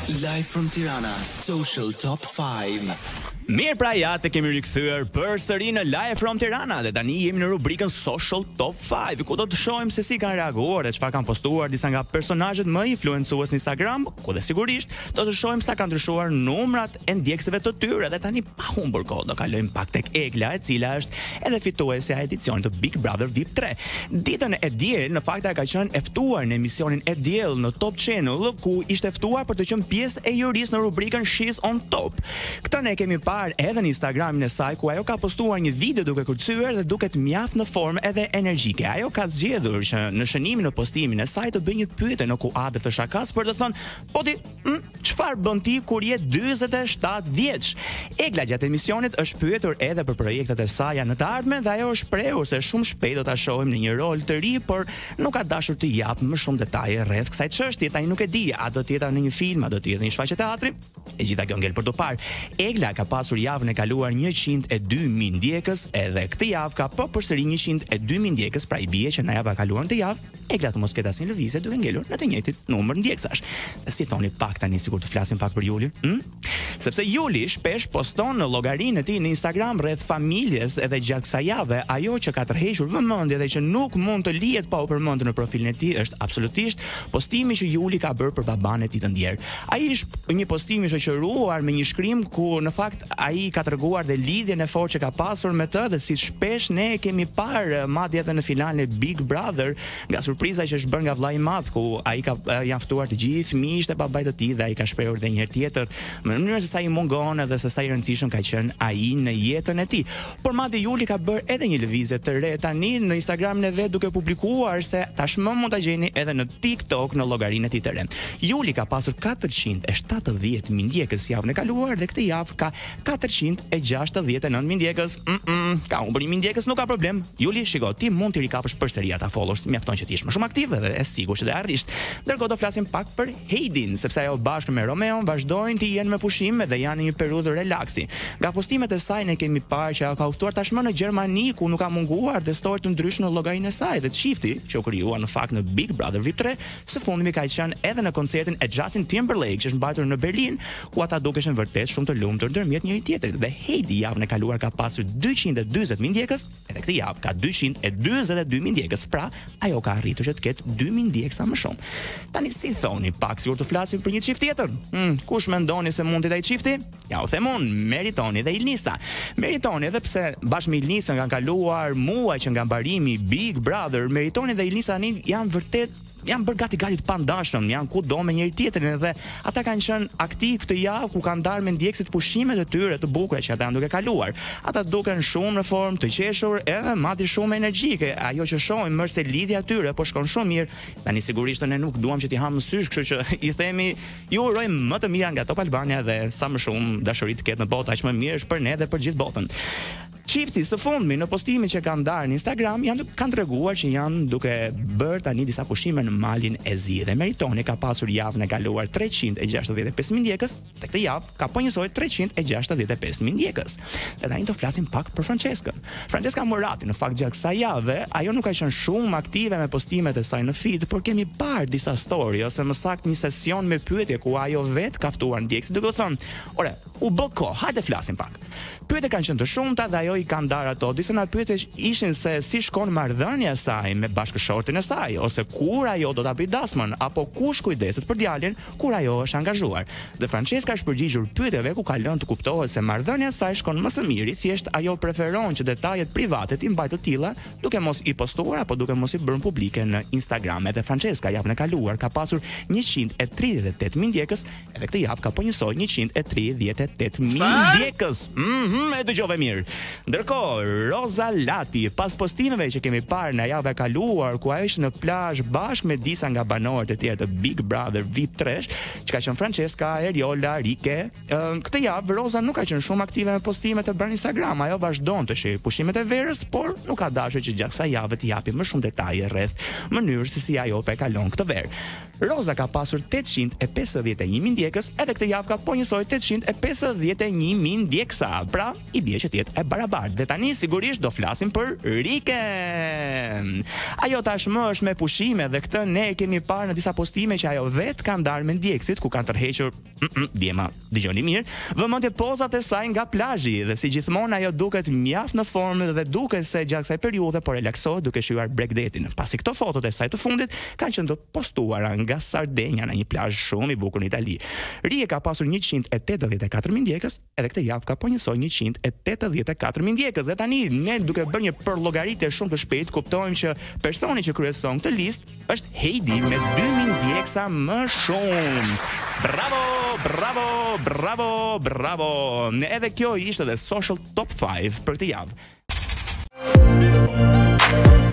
Live from Tirana, Social Top 5. Mirë pra ja të kemi rikthyer përsëri në Live from Tirana dhe tani jemi në rubrikën Social Top 5, ku do të shohim se si kanë reaguar dhe çfarë kanë postuar disa nga personazhet më influencues në Instagram, ku dhe sigurisht do të shohim sa kanë ndryshuar numrat e ndjekësve të tyre dhe tani pa humbur kohë do kalojmë pak tek Egla, e cila është edhe fituesja e edicionit të Big Brother VIP 3. Ditën e diel në fakt ka qenë e ftuar në emisionin e diell në Top Channel, ku ishte ftuar për të qenë pjesë e jurisë në rubrikën She's on Top. Këtë ne kemi edhe në Instagramin e saj, ku ajo ka postuar një video duke kërcyer dhe duket mjaft në formë edhe energjike. Ajo ka zgjedhur që në shënimin në postimin e saj të bëjë një pyetje në kuadër të shakas për të thënë, po ti, çfarë bën ti kur je 47 vjeç? Egla gjatë emisionit është pyetur edhe për projektet e saj në të ardhmen dhe ajo është shprehur se shumë shpejt do ta shohim në një rol të ri, por nuk ka dashur të jap më shumë detaje rreth kësaj çështje. Ai nuk e di, a do të jetë në një film, a do të jetë në një shfaqje teatri? E gjitha kjo ngel për të parë. Egla ka pasur javën e kaluar 102.000 ndjekës, edhe këtë javë ka përsëri 102.000 ndjekës, pra i bie që në javën e kaluar të javë Egla të mos ketë asnjë lëvizje duke ngelur në të njëjtin numër ndjekësash. Si thoni pak tani sikur të flasim pak për Julin? Sepse Juli shpesh poston në llogarinë e tij në Instagram rreth familjes, edhe gjatë kësaj jave ajo që ka tërhequr vëmendje dhe që nuk mund të lihet pa u përmendur në profilin e tij është absolutisht postimi që Juli ka bërë për baban e tij të ndjer. Ai është një postim i shoqëruar me një shkrim ku në fakt ai ka treguar dhe lidhjen e fortë që ka pasur me të, dhe si shpesh ne kemi parë madje edhe në finalen e Big Brother, nga surpriza që është bërë nga vllai i madh, ku ai ka janë ftuar të gjithë miqtë e babait të tij dhe ai ka shprehur edhe një herë tjetër në mënyrë se sa i mungon edhe se sa i rëndësishëm ka qenë ai në jetën e tij. Por madje Juli ka bërë edhe një lëvizje të re tani në Instagramin e vet, duke publikuar se tashmë mund ta gjeni edhe në TikTok në llogarinë e tij të re. Juli ka pasur 470.000 ndjekës javën e kaluar dhe këtë javë ka 469.000 ndjekës. Ka humbur 1.000 ndjekës, nuk ka problem. Juli, shiko, ti mund të rikapësh përsëri ata followers, mjafton që ti jesh më shumë aktiv dhe e sigurt që do arrish. Ndërkohë do flasim pak për Heidin, sepse ajo bashkë me Romeon vazhdojnë të jenë me pushim dhe janë në një periudhë relaksi. Nga postimet e saj ne kemi parë që ajo ka udhëtuar tashmë në Gjermani, ku nuk ka munguar dhe story të ndryshme në llogarinë e saj, dhe çifti që u krijuar në fakt në Big Brother VIP 3 së fundmi ka qenë edhe në koncertin e Justin Timberlake që është mbajtur në Berlin, ku ata dukeshin vërtet shumë të lumtur ndërmjet njëri tjetrit. Dhe Heidi javën e kaluar ka pasur 240.000 ndjekës, edhe këtë javë ka 242.000 ndjekës, pra ajo ka arritur që të ketë 2.000 ndjekësa më shumë. Tani si thoni pak sikur të flasim për një çift tjetër? Kush mendoni se mund të jetë ai çifti? Ja u them unë, Meritoni dhe Ilnisa. Meritoni, edhe pse bashkë me Ilnisën kanë kaluar muaj që nga mbarimi Big Brother, Meritoni dhe Ilnisa janë vërtet janë bërë gati të pandashëm, janë kudo me njëri tjetrin dhe ata kanë qenë aktiv këtë javë ku kanë dalë me ndjekësit pushimet e tyre të bukura që ata janë duke kaluar. Ata duken shumë në formë, të qeshur, edhe madje shumë energjike. Ajo që shohim më se lidhja e tyre po shkon shumë mirë. Tani sigurisht ne nuk duam që t'i hamë sysh, kështu që i themi ju urojmë më të mira nga Top Albania dhe sa më shumë dashuri të ketë në botë, aq më mirë është për ne dhe për gjithë botën. Çifti së fundmi në postimin që kanë ndarë në Instagram kanë treguar që janë duke bërë tani disa pushime në malin e Zi. Dhe Meritoni ka pasur javën e kaluar 365.000 ndjekës, dhe këtë javë ka po njësoj 365.000 ndjekës. Dhe tani do flasim pak për Franceskën. Francesca Morati në fakt gjatë kësaj jave, ajo nuk ka qenë shumë aktive me postimet e saj në feed, por kemi parë disa story ose më saktë një sesion me pyetje ku ajo vetë ka ftuar ndjekësit duke thënë, "Ore, u bë kohë, hajde flasim pak." Pyetjet kanë qenë të shumta dhe ajo i ka ndarë ato. Disa nga pyetjet ishin se si shkon marrëdhënia e saj me bashkëshortin e saj, ose kur ajo do ta bëj dasmën, apo kush kujdeset për djalin kur ajo është angazhuar. Dhe Francesca është përgjigjur pyetjeve ku ka lënë të kuptohet se marrëdhënia e saj shkon më së miri, thjesht ajo preferon që detajet private të mbajë të tilla, duke mos i postuar apo duke mos i bërë publike në Instagram. Edhe Francesca javën e kaluar ka pasur 138.000 ndjekës, edhe këtë javë ka po njësoj 138.000 ndjekës. E dëgjove mirë. Ndërkohë, Roza Lati, pas postimeve që kemi parë në javën e kaluar, ku ajo ishte në plazh bashkë me disa nga banorët e tjerë të Big Brother VIP 3, që ka qenë Francesca, Eriola, Rike, këtë javë Roza nuk ka qenë shumë aktive me postimet e bërë në Instagram. Ajo vazhdon të shihë pushimet e verës, por nuk ka dashur që gjatë kësaj jave të japi më shumë detaje rreth mënyrës se si ajo e kalon këtë verë. Roza ka pasur 851.000 ndjekës, edhe këtë javë ka po njësoj 851.000 ndjekësa. Pra, i bie që tjetë e barabartë. Dhe tani sigurisht do flasim për Riken. Ajo tashmë është me pushime dhe këtë ne kemi parë në disa postime që ajo vetë ka ndarë me ndjekësit ku kanë tërhequr djema, dëgjoni mirë, vëmendje pozat e saj nga plazhi dhe si gjithmonë ajo duket mjaft në formë dhe duket se gjatë kësaj periudhe po relaksohet duke shijuar Breakdating. Pasi këto fotot e saj të fundit kanë qenë të postuara nga Sardenja në një plazh shumë i bukur në Itali. Rie ka pasur 184.000 ndjekës, edhe këtë javë ka po njësoj 184.000 ndjekës. Dhe tani ne duke bërë një përllogaritje shumë të shpejtë kuptojmë që personi që kryeson këtë listë është Heidi me 2.000 ndjekësa më shumë. Bravo, bravo, bravo, bravo. Edhe kjo ishte dhe Social Top 5 për këtë javë.